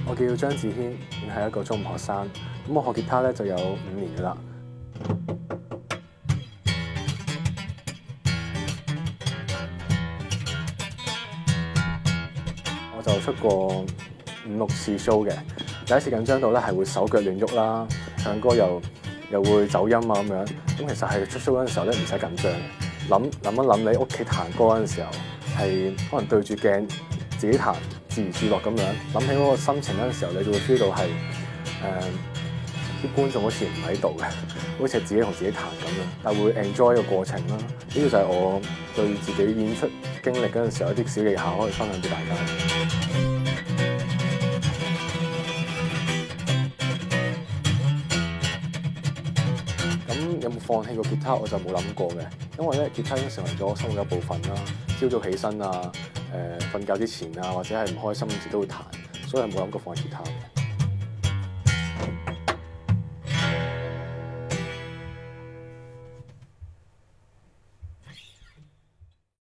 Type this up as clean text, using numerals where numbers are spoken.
我叫張志軒，係一個中五學生。咁我學吉他咧就有5年噶啦。我就出過5、6次 show 嘅。第一次緊張到咧係會手腳亂喐啦，唱歌又會走音啊咁樣。咁其實係出 show 嗰陣時候咧唔使緊張嘅。諗一諗你屋企彈歌嗰陣時候，係可能對住鏡自己彈，自娛自樂咁樣。諗起嗰個心情嗰陣時候，你就會 feel 到係啲觀眾好似唔喺度嘅，好似係自己同自己彈咁樣，但會 enjoy 個過程啦。呢個就係我對自己演出經歷嗰陣時候一啲小技巧可以分享俾大家。咁有冇放棄過吉他？我就冇諗過嘅，因為咧吉他已經成為咗我生活嘅一部分啦。朝早起身啊，瞓覺之前啊，或者係唔開心時都會彈，所以係冇諗過放棄吉他嘅。